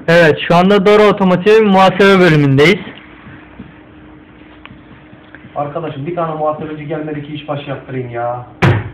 Evet, şu anda Dora Otomotiv muhasebe bölümündeyiz. Arkadaşım bir tane muhasebeci gelmedi ki işbaşı yaptırayım ya.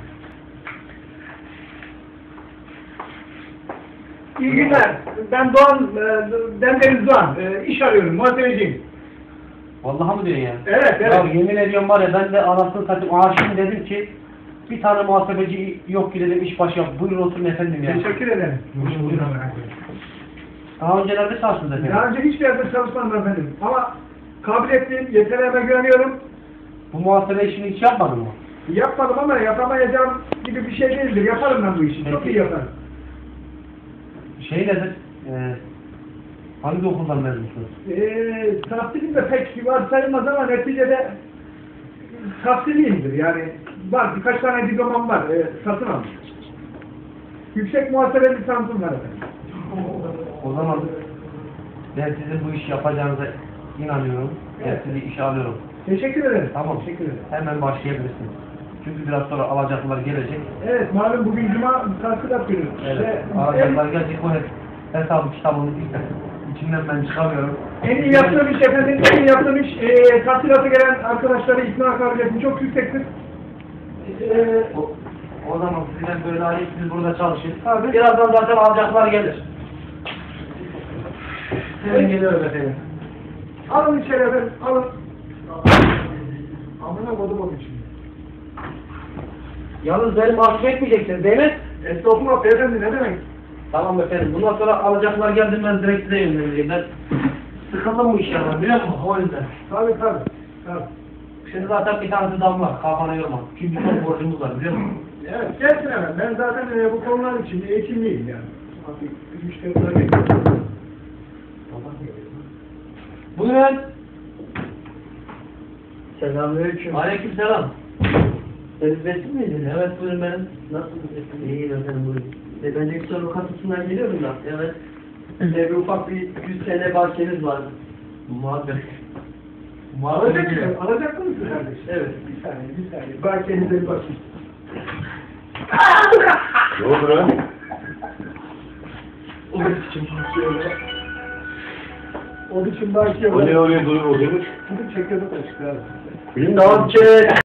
İyi günler. Ben Doğan, Deniz Doğan. İş arıyorum, muhasebeciyim. Vallahi mı diyorsun ya? Evet, evet. Ya yemin ediyorum var ya, ben de anasını satayım aşığım, dedim ki bir tane muhasebeci yok ki dedim, işbaşı yap. Buyurun oturun efendim ya. Teşekkür ederim. Buyurun. Daha önce nerede çalıştınız efendim? Daha önce hiçbir yerde çalışmadım efendim. Ama kabiliyetliyim, yeteneğime güveniyorum. Bu muhasebe işini hiç yapmadın mı? Yapmadım ama yapamayacağım gibi bir şey değildir. Yaparım ben bu işi. Çok iyi yaparım. Şey nedir? Hangi okuldan mezunsunuz? Tahsilim de pek var sayılmaz ama neticede tahsiliyimdir. Yani var, birkaç tane diplomam var. Satın aldım. Yüksek muhasebe lisansım var efendim. O zaman ben sizin bu işi yapacağınıza inanıyorum. Evet. Ben sizi işe alıyorum. Teşekkür ederim. Tamam. Teşekkür ederim. Hemen başlayabilirsiniz. Çünkü biraz sonra alacaklılar gelecek. Evet, malum bugün cuma tahsilat günü. Evet. Alacaklılar gelecek. O hesabı kitabını içinden ben çıkamıyorum. En iyi yaptığım iş efendim, en iyi yaptığım iş tahsilata gelen arkadaşları ikna kabiliyetim çok yüksektir. O zaman sizden böyle arayıp siz burada çalışın. Tabii. Birazdan zaten alacaklar gelir. Hemen geliyorum efendim. Alın içeri efendim, alın. Amına kodum onun için. Yalnız beni mahcup etmeyeceksiniz değil mi? Estağfurullah beyefendi, ne demek? Tamam efendim. Bundan sonra alacaklar geldi, ben direkt size yönlendireyim. Ben sıkıldım bu işlerden, biliyor musun? O yüzden. Tabii. Şimdi zaten bir tanesi damla, kafana yorma. Çünkü çok borcumuz var, biliyor musun? Evet, gelsin hemen. Ben zaten bu konular için eğitimliyim yani. Artık müşteriler geliyor. Buyurun. Selamünaleyküm. Aleykümselam. Deniz Besim miydin? Evet, buyurun benim. Nasılsınız? İyiyim efendim, buyurun. Ben de Yüksel Lokantası'ndan geliyorum da. Evet. Bir ufak bir 100 TL bahçeniz vardı. Muhabbet. Alacak mısın kardeşim? Evet. Bir saniye. Ben kendinize bir bakayım. Ne oldu lan? O biçim şöyle. O biçim belki O ne oraya durup oturmuş? Bunu çekiyorduk açıklar. Bilmem ne yapacak?